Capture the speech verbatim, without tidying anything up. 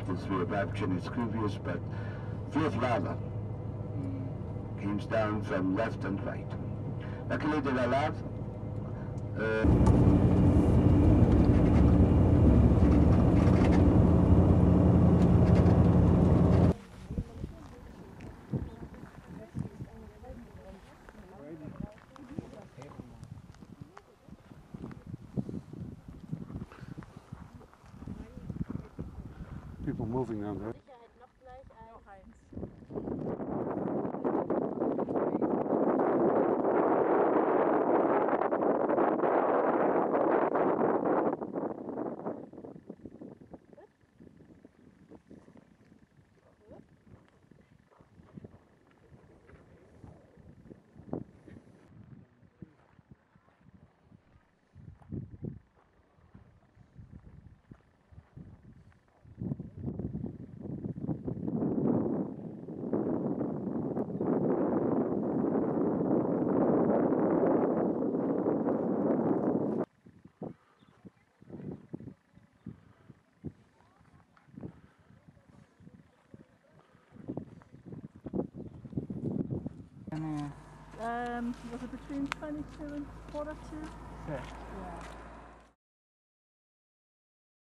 as we arrived Chinese Cuvius, but Fifth Lava came down from left and right. Luckily they were alive. Uh, People moving down there. Um, was it between twenty-two and quarter to? Yeah. Yeah.